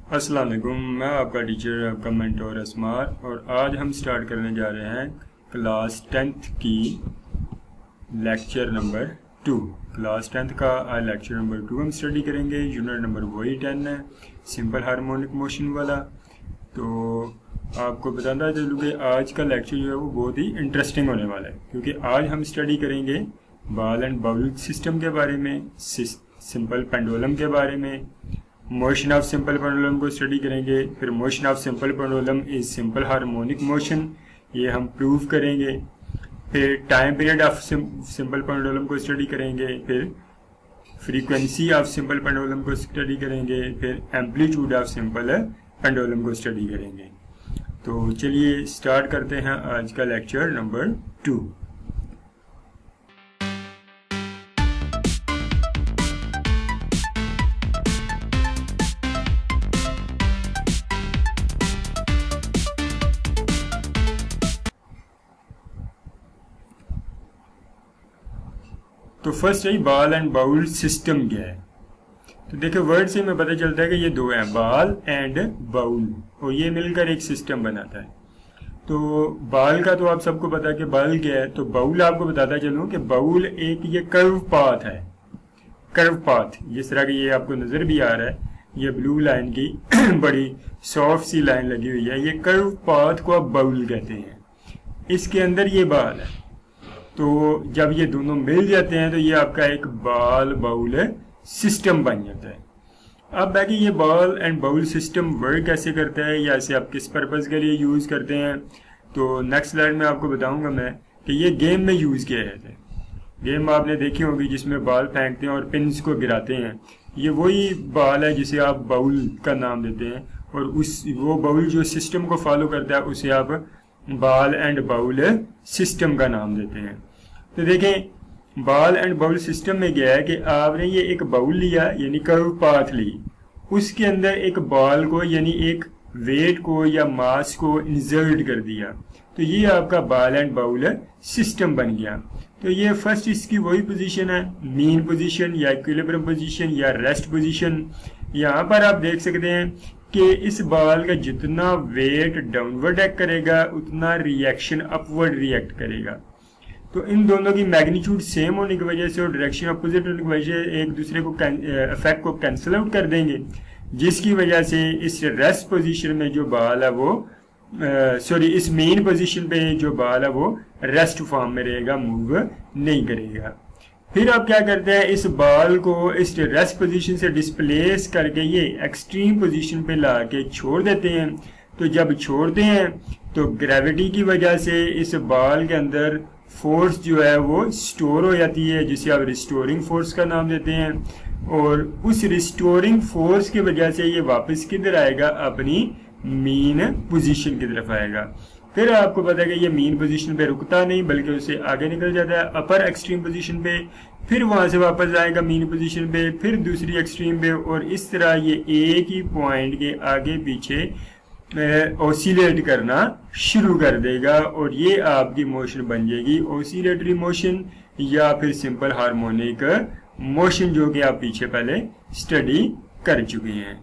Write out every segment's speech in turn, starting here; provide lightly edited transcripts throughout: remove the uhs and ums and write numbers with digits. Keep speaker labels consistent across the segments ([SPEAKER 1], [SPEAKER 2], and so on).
[SPEAKER 1] अस्सलाम वालेकुम। मैं आपका टीचर, आपका मेंटोर असमार, और आज हम स्टार्ट करने जा रहे हैं क्लास 10th की लेक्चर नंबर 2। क्लास 10th का आज लेक्चर नंबर 2 हम स्टडी करेंगे। यूनिट नंबर वही 10 है, सिंपल हार्मोनिक मोशन वाला। तो आपको बताना चलूँ कि आज का लेक्चर जो है वो बहुत ही इंटरेस्टिंग होने वाला है, क्योंकि आज हम स्टडी करेंगे बॉल एंड बाउल सिस्टम के बारे में, सिंपल पेंडुलम के बारे में, मोशन ऑफ सिंपल पेंडुलम को स्टडी करेंगे। फिर motion of simple pendulum is simple harmonic motion, ये हम प्रूव करेंगे। फिर time period of simple pendulum को स्टडी करेंगे। फिर फ्रीक्वेंसी ऑफ सिंपल पेंडुलम को स्टडी करेंगे। फिर एम्पलीट्यूड ऑफ सिंपल पेंडुलम को स्टडी करेंगे। तो चलिए स्टार्ट करते हैं आज का लेक्चर नंबर 2। तो फर्स्ट है बॉल एंड बाउल सिस्टम क्या है। तो देखिए वर्ड से हमें पता चलता है कि ये दो हैं, बॉल एंड बाउल, और ये मिलकर एक सिस्टम बनाता है। तो बॉल का तो आप सबको पता है कि बॉल क्या है। तो बाउल आपको बताता चलूं कि बाउल एक ये कर्व पाथ है। कर्व पाथ जिस तरह की ये आपको नजर भी आ रहा है, ये ब्लू लाइन की बड़ी सॉफ्ट सी लाइन लगी हुई है, ये कर्व पाथ को आप बाउल कहते हैं। इसके अंदर ये बॉल है, तो जब ये दोनों मिल जाते हैं तो ये आपका एक बॉल बाउल सिस्टम बन जाता है। अब बाकी ये ball and bowl system work कैसे करता है या इसे आप किस पर्पस के लिए यूज करते हैं, तो नेक्स्ट स्लाइड में आपको बताऊंगा मैं कि ये गेम में यूज किया जाता है। गेम आपने देखी होगी जिसमें बॉल फेंकते हैं और पिन्स को गिराते हैं। ये वही बॉल है जिसे आप बाउल का नाम देते हैं, और वो बाउल जो सिस्टम को फॉलो करता है उसे आप बॉल एंड बाउल सिस्टम का नाम देते हैं। तो देखें बॉल एंड बाउल सिस्टम में क्या है कि आपने ये एक बाउल लिया यानी कर्व पाथ ली, उसके अंदर एक बॉल को यानी एक वेट को या मास को इंसर्ट कर दिया, तो ये आपका बॉल एंड बाउल सिस्टम बन गया। तो ये फर्स्ट इसकी वही पोजीशन है, मीन पोजीशन या इक्विलिब्रियम पोजीशन या रेस्ट पोजीशन। यहाँ पर आप देख सकते हैं कि इस बॉल का जितना वेट डाउनवर्ड एक्ट करेगा उतना रिएक्शन अपवर्ड रिएक्ट करेगा। तो इन दोनों की मैग्नीट्यूड सेम होने की वजह से और डायरेक्शन अपोजिट होने की वजह से एक दूसरे को इफेक्ट को कैंसिल आउट कर देंगे, जिसकी वजह से इस रेस्ट पोजीशन में जो बॉल है वो इस मेन पोजीशन पे जो बॉल है वो रेस्ट फॉर्म में रहेगा, मूव नहीं करेगा। फिर आप क्या करते हैं, इस बॉल को इस रेस्ट पोजीशन से डिस्प्लेस करके ये एक्सट्रीम पोजीशन पे ला के छोड़ देते हैं। तो जब छोड़ते हैं तो ग्रेविटी की वजह से इस बॉल के अंदर फोर्स जो है वो स्टोर हो जाती है, जिसे आप रिस्टोरिंग फोर्स का नाम देते हैं। और उस रिस्टोरिंग फोर्स की वजह से ये वापस किधर आएगा, अपनी मीन पोजीशन की तरफ आएगा। फिर आपको पता है कि ये मीन पोजीशन पे रुकता नहीं बल्कि उससे आगे निकल जाता है अपर एक्सट्रीम पोजीशन पे, फिर वहां से वापस आएगा मीन पोजीशन पे, फिर दूसरी एक्सट्रीम पे, और इस तरह ये एक ही पॉइंट के आगे पीछे ऑसिलेट करना शुरू कर देगा, और ये आपकी मोशन बन जाएगी ऑसिलेटरी मोशन या फिर सिंपल हार्मोनिक मोशन, जो कि आप पीछे पहले स्टडी कर चुके हैं।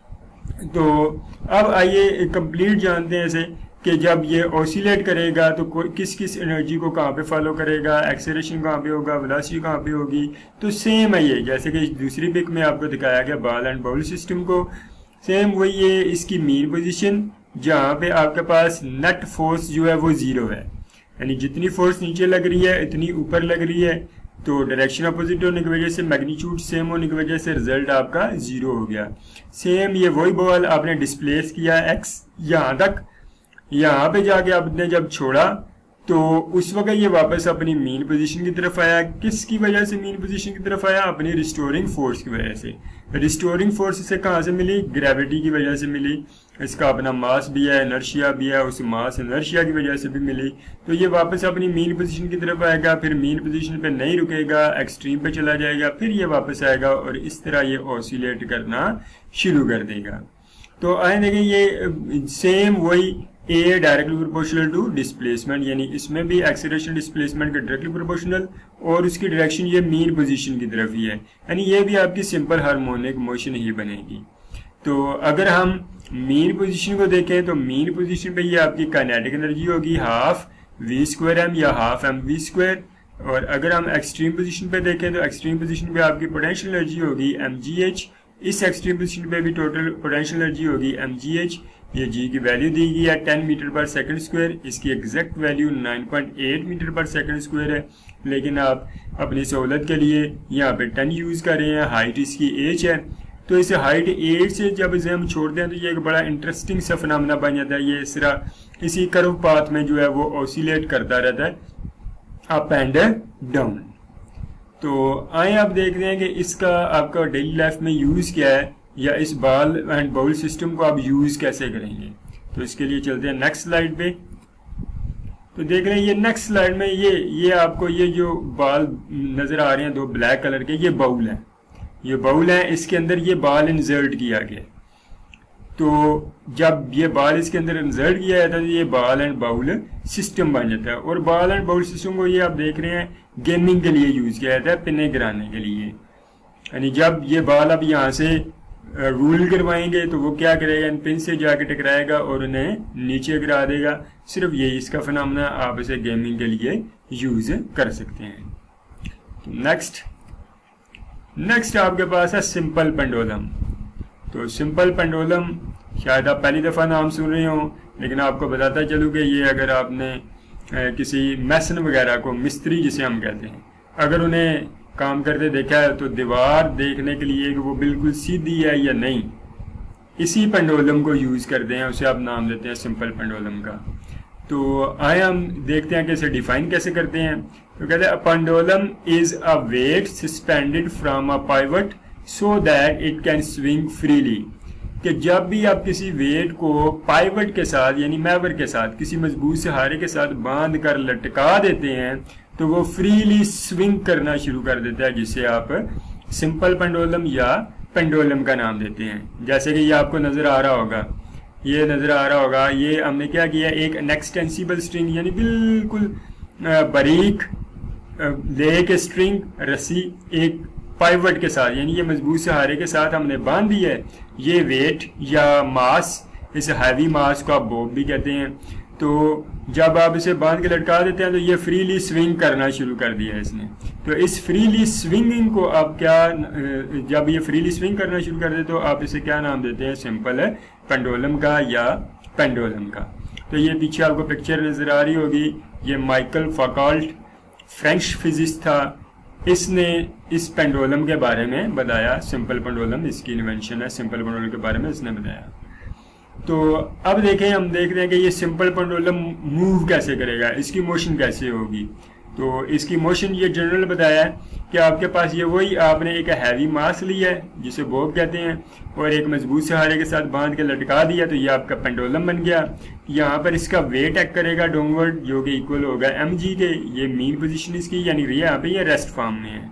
[SPEAKER 1] तो अब आइए कंप्लीट जानते हैं इसे कि जब ये ऑसिलेट करेगा तो किस किस एनर्जी को कहाँ पे फॉलो करेगा, एक्सेलरेशन कहाँ पे होगा, वेलोसिटी कहाँ पे होगी। तो सेम है ये, जैसे कि दूसरी पिक में आपको दिखाया गया बॉल एंड बाउल सिस्टम को, सेम वही है इसकी मीन पोजीशन, जहाँ पे आपके पास नेट फोर्स जो है वो 0 है, यानी जितनी फोर्स नीचे लग रही है इतनी ऊपर लग रही है। तो डायरेक्शन अपोजिट होने की वजह से, मैग्नीट्यूड सेम होने की वजह से रिजल्ट आपका 0 हो गया। सेम ये वही बॉल आपने डिस्प्लेस किया x यहाँ तक, यहाँ पे जाके आपने जब छोड़ा तो उस वक्त ये वापस अपनी मीन पोजीशन की तरफ आया। किसकी वजह से मीन पोजीशन की तरफ आया, अपनी रिस्टोरिंग फोर्स की वजह से। रिस्टोरिंग फोर्स इसे कहाँ से मिली, ग्रेविटी की वजह से मिली। इसका अपना मास भी है, इनर्शिया भी है, उस मास इनर्शिया की वजह से भी मिली। तो ये वापस अपनी मीन पोजीशन की तरफ आएगा, फिर मीन पोजीशन पे नहीं रुकेगा, एक्सट्रीम पे चला जाएगा, फिर ये वापस आएगा और इस तरह ये ऑसिलेट करना शुरू कर देगा। तो आए देखें ये सेम वही a directly proportional to displacement, यानी इसमें भी एक्सीलरेशन डिस्प्लेसमेंट के डायरेक्टली प्रोपोर्शनल और उसकी डायरेक्शन ये मीन पोजीशन की तरफ ही है, यानी ये भी आपकी सिंपल हार्मोनिक मोशन ही बनेगी। तो अगर हम मीन पोजीशन को देखें तो मीन पोजीशन पे ये आपकी काइनेटिक एनर्जी होगी हाफ v²m या हाफ mv²। और अगर हम एक्सट्रीम पोजीशन पे देखें तो एक्सट्रीम पोजीशन पे आपकी पोटेंशियल एनर्जी होगी mgh। इस एक्सट्रीम पोजीशन पे भी टोटल पोटेंशियल एनर्जी होगी mgh। ये g की वैल्यू दी गई है 10 मीटर पर सेकंड स्क्वायर, इसकी एग्जैक्ट वैल्यू 9.8 मीटर पर सेकंड स्क्वायर है, लेकिन आप अपनी सहूलत के लिए यहाँ पे 10 यूज कर रहे हैं। हाइट इसकी h है, तो इस हाइट 8 से जब इसे हम छोड़ते हैं तो ये एक बड़ा इंटरेस्टिंग सा फिनोमेना बन जाता है। ये इस तरह इसी कर्व पाथ में जो है वो ऑसिलेट करता रहता है अप एंड डाउन। तो आए आप देखते हैं कि इसका आपका डेली लाइफ में यूज क्या है, या इस बॉल एंड बाउल सिस्टम को आप यूज कैसे करेंगे। तो इसके लिए चलते हैं नेक्स्ट स्लाइड पे। तो देख रहे हैं ये नेक्स्ट स्लाइड में ये आपको ये जो बॉल नजर आ रहे हैं दो ब्लैक कलर के, ये बाउल है, ये बाउल है, इसके अंदर ये बॉल इंसर्ट किया गया। तो जब ये बॉल इसके अंदर इंसर्ट किया जाता है तो ये बॉल एंड बाउल सिस्टम बन जाता है। और बॉल एंड बाउल सिस्टम को ये आप देख रहे हैं गेमिंग के लिए यूज किया जाता है, पिने गिराने के लिए। यानी जब ये बॉल अब यहाँ से रूल करवाएंगे तो वो क्या करेगा, इन पिन से जाके टकराएगा और उन्हें नीचे गिरा देगा। सिर्फ ये इसका फिनोमेना, आप इसे गेमिंग के लिए यूज कर सकते हैं। नेक्स्ट आपके पास है सिंपल पेंडुलम। तो सिंपल पेंडुलम शायद आप पहली दफ़ा नाम सुन रहे हो, लेकिन आपको बताता चलूँ कि ये अगर आपने किसी मैसन वगैरह को, मिस्त्री जिसे हम कहते हैं, अगर उन्हें काम करते देखा है तो दीवार देखने के लिए कि वो बिल्कुल सीधी है या नहीं, इसी पेंडुलम को यूज करते हैं, उसे आप नाम देते हैं सिंपल पेंडुलम का। तो आए हम देखते हैं कि इसे डिफाइन कैसे करते हैं। तो कहते हैं pendulum is a weight suspended from a pivot so that it can swing freely. कि जब भी आप किसी वेट को पाइवट के साथ यानी मैवर के साथ, किसी मजबूत सहारे के साथ बांध कर लटका देते हैं तो वो फ्रीली स्विंग करना शुरू कर देता है, जिसे आप सिंपल पेंडुलम या पेंडुलम का नाम देते हैं। जैसे कि ये आपको नजर आ रहा होगा, ये हमने क्या किया, एक एक्सटेंसिबल स्ट्रिंग यानी बिल्कुल बारीक लेके स्ट्रिंग रस्सी एक पाइवट के साथ यानी ये मजबूत सहारे के साथ हमने बांध दी है। ये वेट या मास, इस हैवी मास को आप बॉब भी कहते हैं। तो जब आप इसे बांध के लटका देते हैं तो ये फ्रीली स्विंग करना शुरू कर दिया है इसने। तो इस फ्रीली स्विंगिंग को आप क्या, जब ये फ्रीली स्विंग करना शुरू कर दे तो आप इसे क्या नाम देते हैं, सिंपल है पेंडुलम का या पेंडुलम का। तो ये पीछे आपको पिक्चर नजर आ रही होगी, ये माइकल फौकॉल्ट फ्रेंच फिजिस्ट था, इसने इस पेंडुलम के बारे में बताया। सिंपल पेंडुलम इसकी इन्वेंशन है, सिंपल पेंडुलम के बारे में इसने बताया। तो अब देखें, हम देख रहे हैं कि ये सिंपल पेंडुलम मूव कैसे करेगा, इसकी मोशन कैसे होगी। तो इसकी मोशन ये जनरल बताया है कि आपके पास ये वही, आपने एक हैवी मास लिया है जिसे बॉब कहते हैं और एक मजबूत सहारे के साथ बांध के लटका दिया, तो ये आपका पेंडुलम बन गया। यहाँ पर इसका वेट एक्ट करेगा डाउनवर्ड, जो कि इक्वल होगा mg के। ये मीन पोजीशन इसकी यानी यहाँ पे ये रेस्ट फॉर्म में है।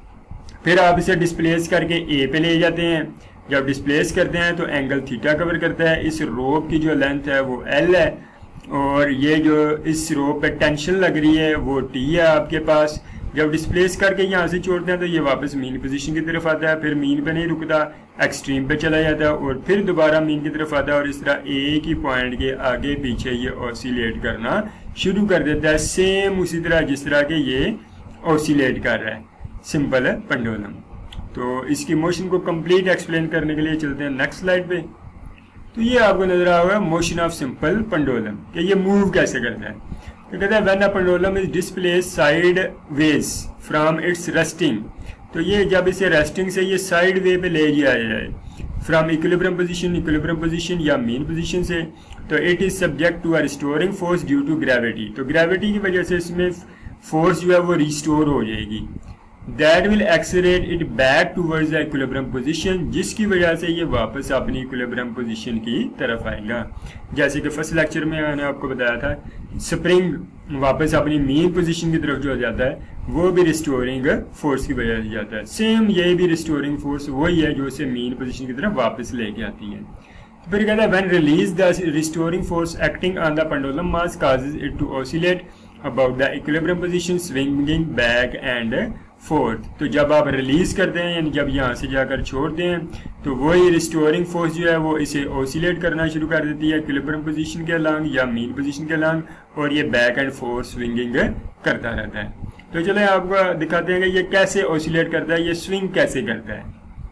[SPEAKER 1] फिर आप इसे डिस्प्लेस करके a पे ले जाते हैं। जब डिस्प्लेस करते हैं तो एंगल थीटा कवर करता है। इस रोप की जो लेंथ है वो l है और ये जो इस रोप पे टेंशन लग रही है वो t है आपके पास। जब डिस्प्लेस करके यहाँ से छोड़ते हैं तो ये वापस मीन पोजीशन की तरफ आता है, फिर मीन पे नहीं रुकता, एक्सट्रीम पे चला जाता है और फिर दोबारा मीन की तरफ आता है और इस तरह एक ही पॉइंट के आगे पीछे ये ऑसिलेट करना शुरू कर देता है, सेम उसी तरह जिस तरह के ये ऑसिलेट कर रहा है सिंपल पेंडुलम। तो इसकी मोशन को कंप्लीट एक्सप्लेन करने के लिए चलते हैं नेक्स्ट स्लाइड पे। तो ये आपको नजर आ होगा मोशन ऑफ सिंपल पेंडुलम, कि ये मूव कैसे करता है। तो कहता है when a pendulum is displace sideways from its resting, तो ये जब इसे रेस्टिंग से ये साइड वे पे ले जाया जाए फ्रॉम इक्विलिब्रियम पोजीशन या मीन पोजीशन से, तो it is subject to a restoring force due to gravity. तो ग्रेविटी की वजह से इसमें फोर्स जो है वो रिस्टोर हो जाएगी। That will accelerate it back towards the equilibrium position, जिसकी वजह से ये वापस अपनी इक्विलिब्रियम पोजीशन की तरफ आएगा। जैसे कि फर्स्ट लेक्चर में मैंने आपको बताया था, स्प्रिंग वापस अपनी मीन पोजीशन की तरफ जो जाता है वो भी रिस्टोरिंग फोर्स की वजह से जाता है। सेम ये भी रिस्टोरिंग फोर्स वही है जो इसे मीन पोजीशन की तरफ वापस लेके आती है। तो फिर कहता है when release the restoring force acting on the pendulum mass causes it to oscillate about the equilibrium position, swinging back and forth. तो जब आप रिलीज करते हैं यानी जब यहाँ से जाकर छोड़ते हैं तो वही रिस्टोरिंग फोर्स जो है वो इसे ऑसिलेट करना शुरू कर देती है इक्विलिब्रियम पोजीशन के अलॉन्ग या मीन पोजीशन के अलॉन्ग, और ये बैक एंड फोर्थ स्विंगिंग करता रहता है। तो चले आपको दिखाते हैं कि ये कैसे ऑसिलेट करता है, ये स्विंग कैसे करता है।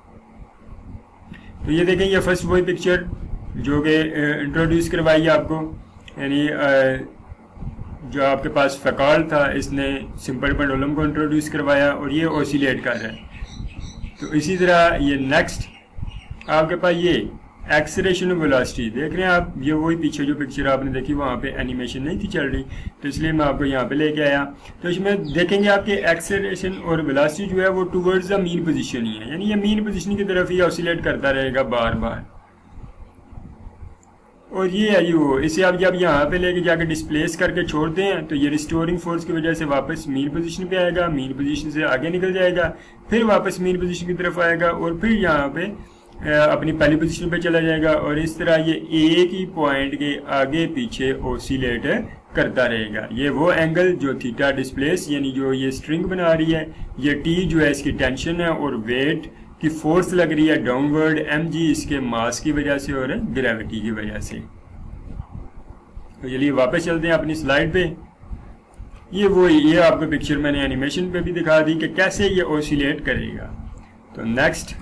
[SPEAKER 1] तो ये देखें, ये फर्स्ट वही पिक्चर जो कि इंट्रोड्यूस करवाई है आपको, यानी जो आपके पास फकाल था इसने सिंपल पेंडुलम को इंट्रोड्यूस करवाया और ये ऑसिलेट कर रहा है। तो इसी तरह ये नेक्स्ट आपके पास ये एक्सेलरेशन ऑफ वेलोसिटी देख रहे हैं आप, ये वही पीछे जो पिक्चर आपने देखी वहाँ पे एनिमेशन नहीं थी चल रही, तो इसलिए मैं आपको यहाँ पे लेके आया। तो इसमें देखेंगे आपके एक्सेलरेशन और वेलोसिटी जो है वो टूवर्ड्स द मीन पोजीशन ही है, यानी ये मीन पोजीशन की तरफ ही ऑसिलेट करता रहेगा बार बार। और ये है वो, इसे आप जब यहाँ पे लेके जाके डिस्प्लेस करके छोड़ते हैं तो ये रिस्टोरिंग फोर्स की वजह से वापस मीन पोजीशन पे आएगा, मीन पोजीशन से आगे निकल जाएगा, फिर वापस मीन पोजीशन की तरफ आएगा और फिर यहाँ पे अपनी पहली पोजीशन पे चला जाएगा, और इस तरह ये एक ही पॉइंट के आगे पीछे ऑसिलेट करता रहेगा। ये वो एंगल जो थीटा डिस्प्लेस यानी जो ये स्ट्रिंग बना रही है, ये टी जो है इसकी टेंशन है और वेट की फोर्स लग रही है डाउनवर्ड, mg इसके मास की वजह से और ग्रेविटी की वजह से। तो चलिए वापस चलते हैं अपनी स्लाइड पे। ये आपको पिक्चर मैंने एनिमेशन पे भी दिखा दी कि कैसे ये ऑसिलेट करेगा। तो नेक्स्ट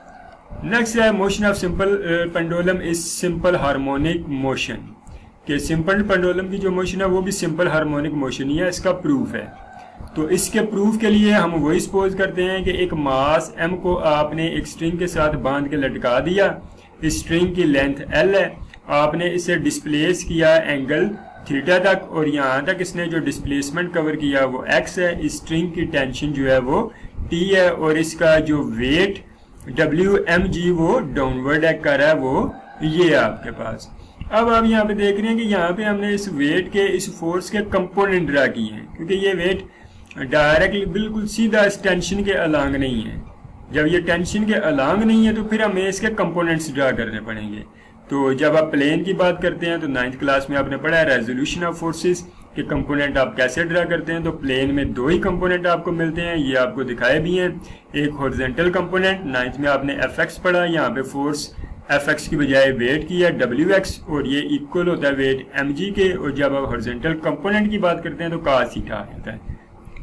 [SPEAKER 1] है motion of simple pendulum is simple harmonic motion. कि सिंपल पेंडुलम की जो मोशन है वो भी सिंपल हार्मोनिक मोशन ही है, इसका प्रूफ है। तो इसके प्रूफ के लिए हम वही सपोज करते हैं कि एक मास m को आपने एक स्ट्रिंग के साथ बांध के लटका दिया, इस स्ट्रिंग की लेंथ l है, आपने इसे डिस्प्लेस किया एंगल थीटा तक और यहाँ तक इसने जो डिस्प्लेसमेंट कवर किया वो x है, इस स्ट्रिंग की टेंशन जो है वो t है और इसका जो वेट Wmg वो डाउनवर्ड एक्ट कर रहा है वो ये है आपके पास। अब आप यहाँ पे देख रहे हैं कि यहाँ पे हमने इस वेट के इस फोर्स के कंपोनेंट ड्रा किए हैं, क्योंकि ये वेट डायरेक्टली बिल्कुल सीधा इस टेंशन के अलॉन्ग नहीं है। जब ये टेंशन के अलॉन्ग नहीं है तो फिर हमें इसके कंपोनेंट्स ड्रा करने पड़ेंगे। तो जब आप प्लेन की बात करते हैं तो 9th क्लास में आपने पढ़ा है रेजोल्यूशन ऑफ फोर्सेस के कंपोनेंट आप कैसे ड्रा करते हैं। तो प्लेन में दो ही कंपोनेंट आपको मिलते हैं, ये आपको दिखाए भी हैं। एक हॉरिजॉन्टल कंपोनेंट 9th में आपने Fx पढ़ा, यहाँ पे फोर्स Fx की बजाय वेट की है Wx और ये इक्वल होता है वेट mg के। और जब आप हॉरिजॉन्टल कंपोनेंट की बात करते हैं तो cos थीटा आ जाता है,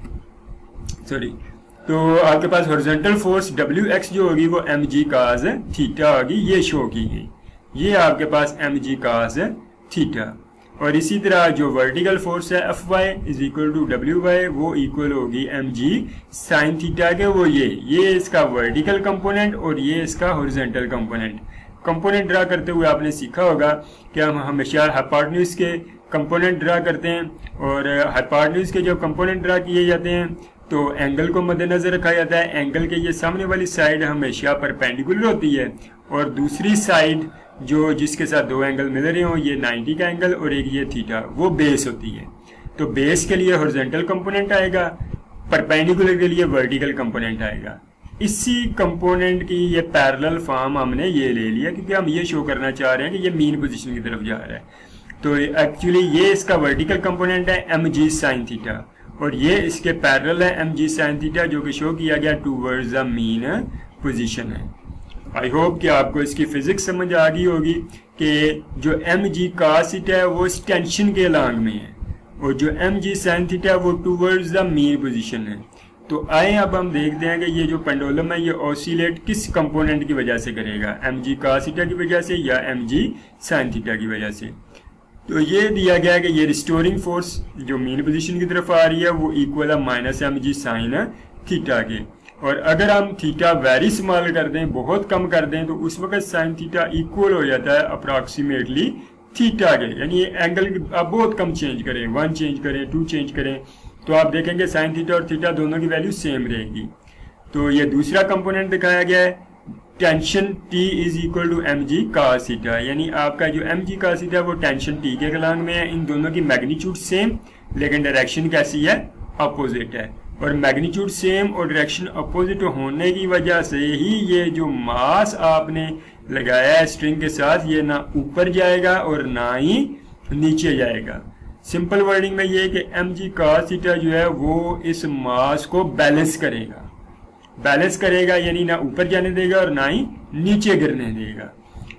[SPEAKER 1] सॉरी। तो आपके पास हॉरिजॉन्टल फोर्स Wx जो होगी वो mg cos थीटा होगी, ये शो की गई, ये आपके पास mg cos थीटा। और इसी तरह जो वर्टिकल फोर्स है Fy is equal to Wy वो इक्वल होगी mg sin थीटा के, वो ये इसका वर्टिकल कंपोनेंट और ये इसका हॉरिजॉन्टल कंपोनेंट। कंपोनेंट ड्रा करते हुए आपने सीखा होगा कि हम हमेशा हाइपोटेन्यूज के कंपोनेंट ड्रा करते हैं और हाइपोटेन्यूज के जो कंपोनेंट ड्रा किए जाते हैं तो एंगल को मद्देनजर रखा जाता है। एंगल के ये सामने वाली साइड हमेशा परपेंडिकुलर होती है और दूसरी साइड जो जिसके साथ दो एंगल मिल रहे हो, ये 90 का एंगल और एक ये थीटा, वो बेस होती है। तो बेस के लिए हॉरिजॉन्टल कंपोनेंट आएगा, परपेंडिकुलर के लिए वर्टिकल कंपोनेंट आएगा। इसी कंपोनेंट की ये पैरेलल फॉर्म हमने ये ले लिया क्योंकि हम ये शो करना चाह रहे हैं कि ये मीन पोजीशन की तरफ जा रहा है। तो एक्चुअली ये इसका वर्टिकल कंपोनेंट है mg sin थीटा और ये इसके पैरेलल है mg sin थीटा जो कि शो किया गया टूवर्ड्स द मीन पोजीशन है। आई होप कि आपको इसकी फिजिक्स समझ आ गई होगी कि जो mg cos थीटा है वो इस टेंशन के अलॉन्ग में है और जो mg sin थीटा वो टूवर्ड्स द मीन पोजीशन है। तो आए अब हम देखते हैं कि ये जो पेंडुलम है ये ऑसिलेट किस कंपोनेंट की वजह से करेगा, mg cos थीटा की वजह से या mg sin थीटा की वजह से। तो ये दिया गया है कि ये रिस्टोरिंग फोर्स जो मीन पोजीशन की तरफ आ रही है वो इक्वल है -mg sin थीटा के। और अगर हम थीटा वेरी स्मॉल कर दें, बहुत कम कर दें, तो उस वक्त साइन थीटा इक्वल हो जाता है अप्रॉक्सीमेटली थीटा के। यानी एंगल आप बहुत कम चेंज करें, 1 चेंज करें, 2 चेंज करें, तो आप देखेंगे साइन थीटा और थीटा दोनों की वैल्यू सेम रहेगी। तो ये दूसरा कंपोनेंट दिखाया गया है, tension T is equal to mg cos theta, यानी आपका जो mg cos थीटा वो टेंशन T के अलॉन्ग में है। इन दोनों की मैग्नीट्यूड सेम लेकिन डायरेक्शन कैसी है, अपोजिट है। और मैग्नीट्यूड सेम और डायरेक्शन अपोजिट होने की वजह से ही ये जो मास आपने लगाया है स्ट्रिंग के साथ ये ना ऊपर जाएगा और ना ही नीचे जाएगा। सिंपल वर्डिंग में ये है कि mg cos थीटा जो है वो इस मास को बैलेंस करेगा, यानी ना ऊपर जाने देगा और ना ही नीचे गिरने देगा।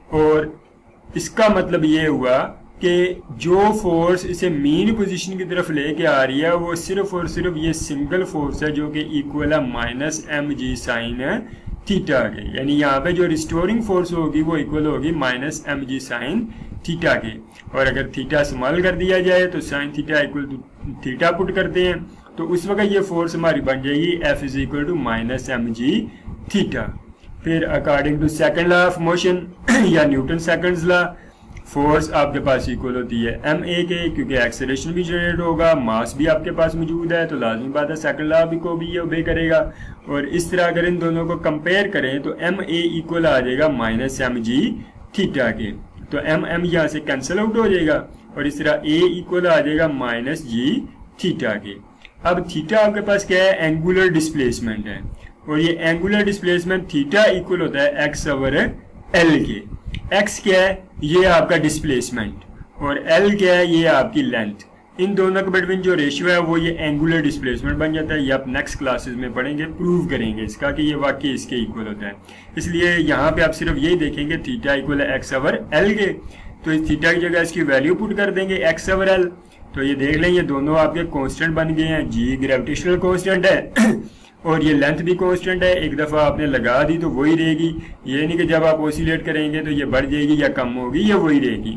[SPEAKER 1] और इसका मतलब ये हुआ कि जो फोर्स इसे मीन पोजीशन की तरफ लेके आ रही है वो सिर्फ और सिर्फ ये सिंगल फोर्स है जो कि इक्वल है माइनस mg साइन थीटा के, यानी यहाँ पे जो रिस्टोरिंग फोर्स होगी वो इक्वल होगी माइनस mg साइन थीटा के। और अगर थीटा स्मॉल कर दिया जाए तो sine theta equal to theta put करते हैं तो उस वक्त ये फोर्स हमारी बन जाएगी F is equal to minus mg theta. फिर according to second law of motion या न्यूटन सेकंड्स लॉ, फोर्स आपके पास इक्वल होती है ma के, क्योंकि एक्सेलरेशन भी जनरेट होगा, मास भी आपके पास मौजूद है, तो लाजमी बात है सेकंड लॉ भी को भी ये ओबे करेगा। और इस तरह अगर इन दोनों को कंपेयर करें तो ma इक्वल आ जाएगा माइनस mg थीटा के, तो m यहाँ से कैंसिल आउट हो जाएगा और इस तरह a इक्वल आ जाएगा माइनस g थीटा के। अब थीटा आपके पास क्या है, एंगुलर डिस्प्लेसमेंट है, और ये एंगुलर डिस्प्लेसमेंट थीटा इक्वल होता है x ओवर l के। x क्या है, ये आपका डिस्प्लेसमेंट, और l क्या है, ये आपकी लेंथ। इन दोनों के बिटवीन जो रेशियो है वो ये एंगुलर डिस्प्लेसमेंट बन जाता है। ये आप नेक्स्ट क्लासेस में पढ़ेंगे, प्रूव करेंगे इसका कि ये वाकई इसके इक्वल होता है। इसलिए यहाँ पे आप सिर्फ यही देखेंगे थीटा इक्वल है x ओवर l के, तो इस थीटा की जगह इसकी वैल्यू पुट कर देंगे x ओवर l। तो ये देख लें ये दोनों आपके कांस्टेंट बन गए हैं, g ग्रेविटेशनल कांस्टेंट है और ये लेंथ भी कांस्टेंट है, एक दफा आपने लगा दी तो वही रहेगी। ये नहीं कि जब आप ओसिलेट करेंगे तो ये बढ़ जाएगी या कम होगी, ये वही रहेगी।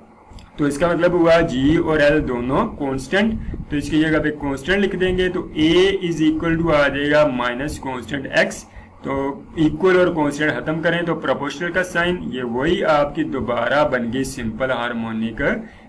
[SPEAKER 1] तो इसका मतलब हुआ g और l दोनों कांस्टेंट, तो इसकी जगह पे कांस्टेंट लिख देंगे तो a इज इक्वल टू आ जाएगा माइनस कांस्टेंट x। तो इक्वल और कांस्टेंट खत्म करें तो प्रोपोर्शनल का साइन, ये वही आपकी दोबारा बन गई सिंपल हार्मोनिक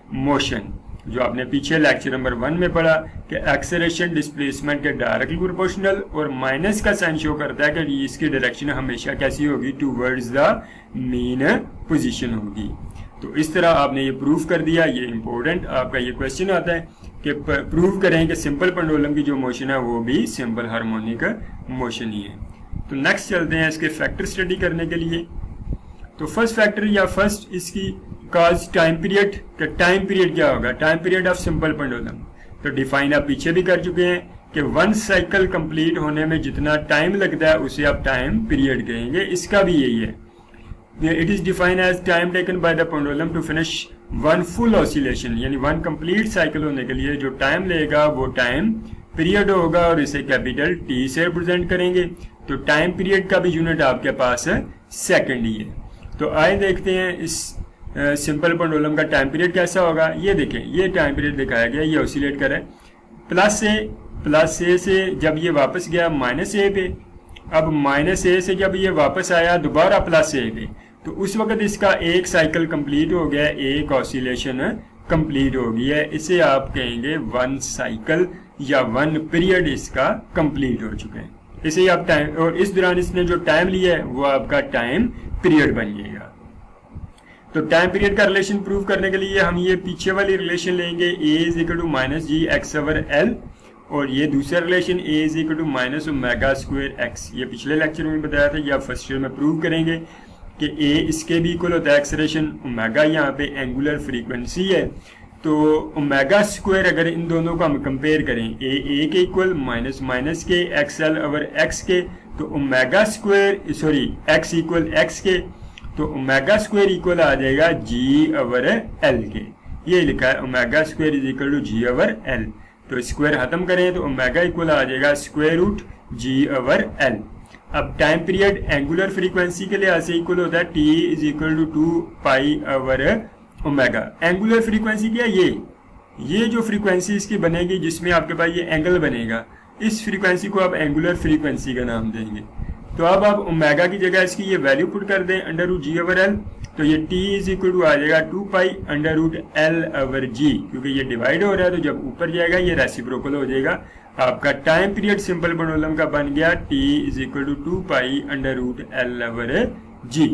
[SPEAKER 1] मोशन जो आपने पीछे लेक्चर नंबर 1 में पढ़ा कि एक्सेलरेशन डिस्प्लेसमेंट के डायरेक्टली प्रोपोर्शनल, और माइनस का साइन शो करता है कि इसकी डायरेक्शन हमेशा कैसी होगी, टूवर्ड्स द मीन पोजीशन होगी। तो इस तरह आपने ये प्रूफ कर दिया। ये इंपॉर्टेंट आपका ये क्वेश्चन आता है कि प्रूव करें कि सिंपल पेंडुलम की जो मोशन है वो भी सिंपल हार्मोनिक मोशन ही है। तो नेक्स्ट चलते हैं इसके फैक्टर स्टडी करने के लिए। तो फर्स्ट फैक्टर या फर्स्ट इसकी कॉज टाइम पीरियड, का टाइम पीरियड क्या होगा, time period of simple pendulum. तो डिफाइन आप पीछे भी कर चुके हैं कि वन साइकिल कंप्लीट होने में जितना टाइम लगता है उसे आप टाइम पीरियड कहेंगे। इसका भी यही है, it is defined as time taken by the pendulum to finish one full oscillation, यानी वन कंप्लीट साइकिल होने के लिए जो टाइम लेगा वो टाइम पीरियड होगा और इसे कैपिटल टी से रिप्रेजेंट करेंगे। तो टाइम पीरियड का भी यूनिट आपके पास है सेकंड ही है। तो आइए देखते हैं इस सिंपल पेंडुलम का टाइम पीरियड कैसा होगा। ये देखें, ये टाइम पीरियड दिखाया गया, ये ऑसिलेट कर रहा है प्लस ए से जब ये वापस गया माइनस ए पे, अब माइनस ए से जब ये वापस आया दोबारा प्लस ए पे, तो उस वक्त इसका एक साइकिल कंप्लीट हो गया, एक ऑसिलेशन कंप्लीट हो गई है। इसे आप कहेंगे वन साइकिल या वन पीरियड इसका कंप्लीट हो चुका है। इसे आप टाइम, और इस दौरान इसने जो टाइम लिया है वो आपका टाइम पीरियड बन जाएगा। तो टाइम पीरियड का रिलेशन प्रूव करने के लिए हम ये पीछे वाली रिलेशन लेंगे, a is equal to minus g x over l, और ये दूसरा relation a is equal to minus omega square x. ये पिछले लेक्चर में बताया था, या फर्स्ट ईयर में प्रूव करेंगे कि a इसके भी इक्वल होता है एक्सेलरेशन, ओमेगा यहाँ पे एंगुलर फ्रीक्वेंसी है। तो ओमेगा स्क्वायर अगर इन दोनों को हम कंपेयर करें, a के इक्वल माइनस माइनस के एक्स एल ओवर एक्स के, तो omega square sorry x equal x के, तो ओमेगा स्क्वायर इक्वल आ जाएगा g ओवर l के। ये लिखा है omega square is equal to g over l। तो स्क्वायर खत्म करें तो ओमेगा इक्वल आ जाएगा square root g over l। अब टाइम पीरियड एंगुलर फ्रीक्वेंसी के लिहाज से इक्वल होता है t is equal to 2 pi over omega. Angular frequency क्या है, ये जो फ्रीक्वेंसी इसकी बनेगी जिसमें आपके पास ये एंगल बनेगा, इस फ्रीक्वेंसी को आप एंगुलर फ्रीक्वेंसी का नाम देंगे। तो अब आप ओमेगा की जगह इसकी ये वैल्यू पुट कर दें under root g over l, तो ये t इज इक्वल टू आ जाएगा 2 pi under root l over g, क्योंकि ये डिवाइड हो रहा है तो जब ऊपर जाएगा ये रेसिप्रोकल हो जाएगा। आपका टाइम पीरियड सिंपल पेंडुलम का बन गया t is equal to 2 pi under root l over g.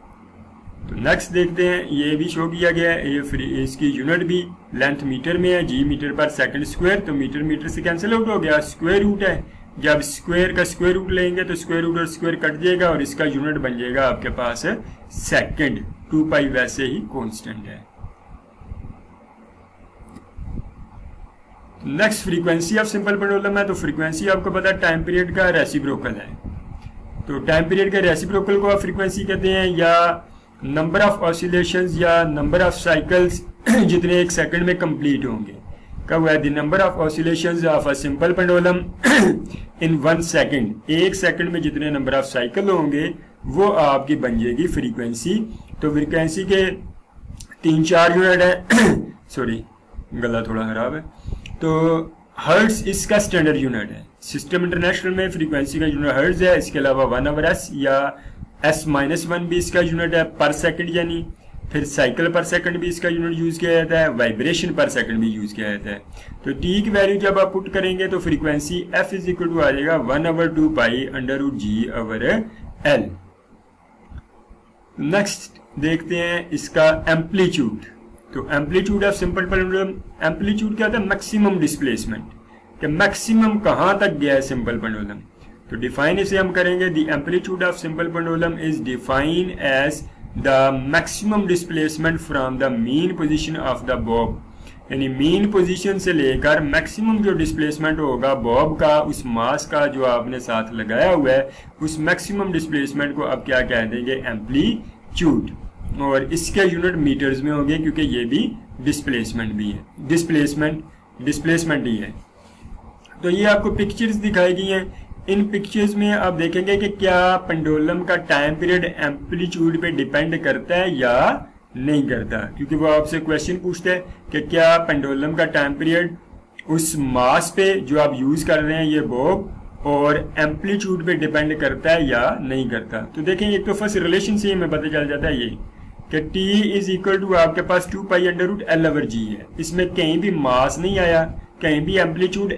[SPEAKER 1] तो नेक्स्ट देखते हैं, ये भी शो किया गया है, ये इसकी यूनिट भी लेंथ मीटर में है, जी मीटर पर सेकंड स्क्वायर, तो मीटर मीटर से कैंसिल आउट हो गया, स्क्वायर रूट है, जब स्क्वायर का स्क्वायर रूट लेंगे तो स्क्वायर रूट और स्क्वायर कट जाएगा और इसका यूनिट बन जाएगा आपके पास सेकंड। 2 पाई वैसे ही कांस्टेंट है। Next frequency of simple pendulum है। तो फ्रीक्वेंसी आपको पता है टाइम पीरियड का रेसिप्रोकल है। तो टाइम पीरियड के रेसिप्रोकल को आप फ्रीक्वेंसी कहते हैं, या नंबर ऑफ ऑसिलेशंस या नंबर ऑफ साइकिल्स जितने एक सेकंड में कंप्लीट होंगे। कब हुआ the number of oscillations of a simple pendulum in 1 second, एक सेकंड में जितने नंबर ऑफ साइकिल होंगे वो आपकी बन जाएगी फ्रीक्वेंसी। तो फ्रीक्वेंसी के 3-4 यूनिट है सॉरी गला थोड़ा खराब है। तो हर्ट्ज इसका स्टैंडर्ड यूनिट है। सिस्टम इंटरनेशनल में फ्रीक्वेंसी का यूनिट हर्ट्ज है। इसके अलावा 1/s या s-1 भी इसका यूनिट है पर सेकंड, यानी फिर साइकिल पर सेकंड भी इसका यूनिट यूज किया जाता है, वाइब्रेशन पर सेकंड भी यूज किया जाता है। तो टी की वैल्यू जब आप पुट करेंगे तो frequency f is equal to आ जाएगा 1/2 पाई √g/L। नेक्स्ट देखते हैं इसका एम्पलीट्यूड। तो amplitude of simple pendulum, amplitude क्या होता है? मैक्सिमम डिस्प्लेसमेंट, कि मैक्सिमम कहां तक गया है सिंपल पेंडुलम। तो डिफाइन इसे हम करेंगे, the amplitude of simple pendulum is define as the maximum displacement from the mean position of the bob, यानी मीन पोजीशन से लेकर मैक्सिमम जो डिस्प्लेसमेंट होगा बॉब का, उस मास का जो आपने साथ लगाया हुआ है, उस मैक्सिमम डिस्प्लेसमेंट को अब क्या कह देंगे? एम्पलीट्यूड। और इसके यूनिट मीटर्स में होंगे क्योंकि ये भी डिस्प्लेसमेंट भी है, डिस्प्लेसमेंट ही है। तो ये आपको पिक्चर्स दिखाई गई हैं। इन पिक्चर्स में आप देखेंगे कि क्या पेंडुलम का टाइम पीरियड एम्पलीट्यूड पे डिपेंड करता है या नहीं करता, क्योंकि वो आपसे क्वेश्चन पूछते हैं कि क्या पेंडुलम का टाइम पीरियड उस मास पे जो आप यूज कर रहे हैं ये बॉब और एम्पलीट्यूड पे डिपेंड करता है या नहीं करता। तो देखें एक तो फर्स्ट रिलेशन से हमें पता चल जाता है ये कि T इज इक्वल टू आपके पास 2 पाई √L/g है। इसमें कहीं भी मास नहीं आया, कहीं भी एम्पलीट्यूड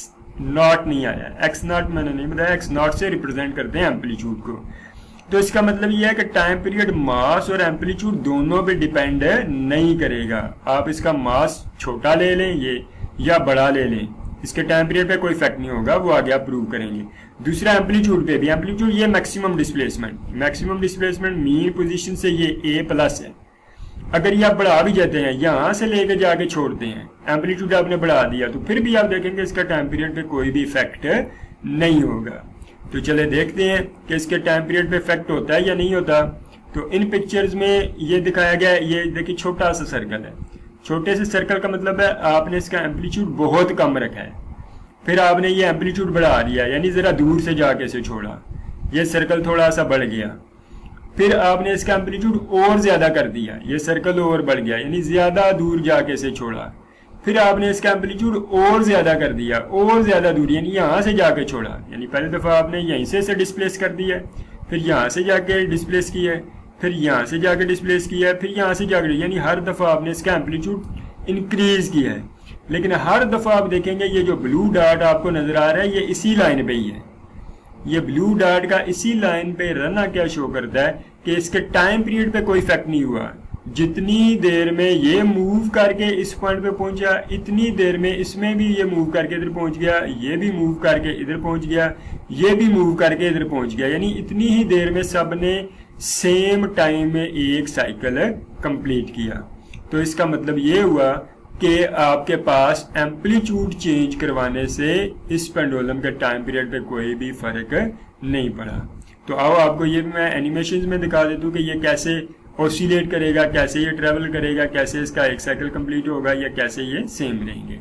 [SPEAKER 1] x0 नहीं आया। x0 मैंने नहीं बताया, x0 से रिप्रेजेंट करते हैं एम्पलीट्यूड को। तो इसका मतलब यह है कि टाइम पीरियड मास और एम्पलीट्यूड दोनों पे डिपेंड नहीं करेगा। आप इसका मास छोटा ले लें ये या बड़ा ले लें, इसके टाइम पीरियड पे कोई इफेक्ट नहीं होगा, वो आगे आप प्रूव करेंगे। दूसरा एम्पलीट्यूड पे भी, एम्पलीट्यूड ये मैक्सिमम डिस्प्लेसमेंट मीन पोजीशन से ये A+ है। अगर ये आप बढ़ा भी जाते हैं, यहां से लेके जाके छोड़ते हैं, एम्पलीट्यूड आपने बढ़ा दिया, तो फिर भी आप देखेंगे इसका टाइम पीरियड पे कोई भी इफेक्ट नहीं होगा। तो चले देखते हैं कि इसके टाइम पीरियड पे इफेक्ट होता है या नहीं होता। तो इन पिक्चर्स में ये दिखाया गया है, ये देखिए छोटा सा सर्कल है। छोटे से सर्कल का मतलब है आपने इसका एम्पलीट्यूड बहुत कम रखा है, फिर आपने ये एम्पलीट्यूड बढ़ा दिया, यानी जरा दूर से जाके से छोड़ा, ये सर्कल थोड़ा सा बढ़ गया, फिर आपने इसका एम्पलीट्यूड और ज्यादा कर दिया, ये सर्कल और बढ़ गया, यानी ज्यादा दूर जाके से छोड़ा, फिर आपने इसका एम्पलीट्यूड और ज्यादा कर दिया, और ज्यादा दूर, यानी यहां से जाके छोड़ा, यानी पहली दफा आपने यहीं से डिस्प्लेस कर दिया, फिर यहां से जाके डिस्प्लेस किया, फिर यहां से जाके डिस्प्लेस किया, फिर यहां से जाके, यानी हर दफा आपने इसका एम्पलीट्यूड इंक्रीज किया है। लेकिन हर दफा आप देखेंगे ये जो ब्लू डॉट आपको नजर आ रहा है ये इसी लाइन पे ही है। ये ब्लू डॉट का इसी लाइन पे रहना क्या शो करता है कि इसके टाइम पीरियड पे कोई इफेक्ट नहीं हुआ। जितनी देर में ये मूव करके इस पॉइंट पे पहुंचा, इतनी देर में इसमें भी ये मूव करके इधर पहुंच गया, ये भी मूव करके इधर पहुंच गया, ये भी मूव करके इधर पहुंच गया, यानी इतनी ही देर में सबने सेम टाइम में एक साइकिल कंप्लीट किया। तो इसका मतलब ये हुआ कि आपके पास एम्पलीट्यूड चेंज करवाने से इस पेंडुलम के टाइम पीरियड पे कोई भी फर्क नहीं पड़ा। तो आओ आपको ये मैं एनिमेशंस में दिखा देता हूँ कि ये कैसे ऑसिलेट करेगा, कैसे ये ट्रेवल करेगा, कैसे इसका एक साइकिल कंप्लीट होगा या कैसे ये सेम रहेंगे।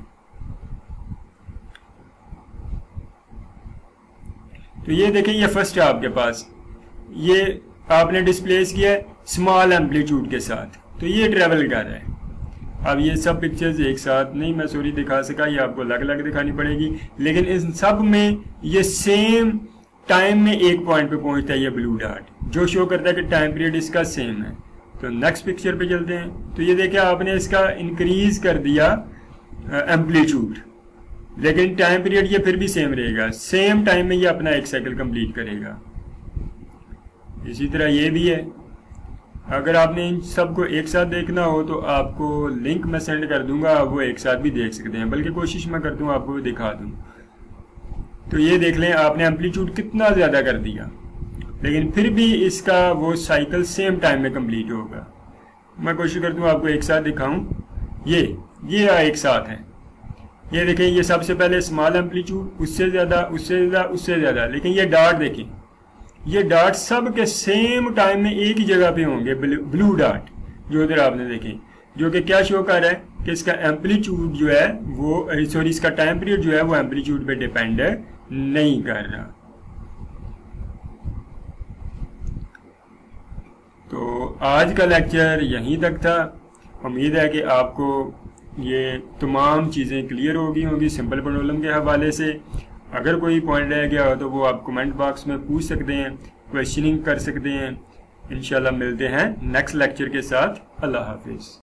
[SPEAKER 1] तो ये देखें, ये फर्स्ट है आपके पास, ये आपने डिस्प्लेस किया स्मॉल एम्पलीट्यूड के साथ, तो ये ट्रेवल कर रहा है। अब ये सब पिक्चर्स एक साथ नहीं मैं सॉरी दिखा सका, ये आपको अलग अलग दिखानी पड़ेगी, लेकिन इन सब में ये सेम टाइम में एक पॉइंट पे पहुंचता है ये ब्लू डॉट, जो शो करता है कि टाइम पीरियड इसका सेम है। तो नेक्स्ट पिक्चर पे चलते हैं। तो ये देखिए आपने इसका इंक्रीज कर दिया एम्पलीट्यूड, लेकिन टाइम पीरियड ये फिर भी सेम रहेगा, सेम टाइम में ये अपना एक साइकिल कंप्लीट करेगा। इसी तरह ये भी है। अगर आपने इन सबको एक साथ देखना हो तो आपको लिंक मैं सेंड कर दूंगा, आप वो एक साथ भी देख सकते हैं, बल्कि कोशिश मैं करता हूँ आपको दिखा दूं। तो ये देख लें आपने एम्पलीट्यूड कितना ज्यादा कर दिया, लेकिन फिर भी इसका वो साइकिल सेम टाइम में कंप्लीट होगा। मैं कोशिश करता हूँ आपको एक साथ दिखाऊं। ये एक साथ है, ये देखें, ये सबसे पहले स्मॉल एम्पलीट्यूड, उससे ज़्यादा, उससे ज़्यादा, उससे ज़्यादा, लेकिन ये डॉट देखें, ये डॉट सब के सेम टाइम में एक ही जगह पे होंगे, ब्लू डॉट जो उधर आपने देखें, जो कि क्या शो कर रहा है कि इसका एम्पलीट्यूड जो है वो, सॉरी, इसका टाइम पीरियड जो है वो एम्पलीट्यूड पे डिपेंड नहीं कर रहा। तो आज का लेक्चर यहीं तक था। उम्मीद है कि आपको ये तमाम चीज़ें क्लियर हो गई होंगी सिंपल प्रॉब्लम के हवाले से। अगर कोई पॉइंट रह गया हो तो वो आप कमेंट बॉक्स में पूछ सकते हैं, क्वेश्चनिंग कर सकते हैं। इंशाल्लाह मिलते हैं नेक्स्ट लेक्चर के साथ। अल्लाह हाफिज़।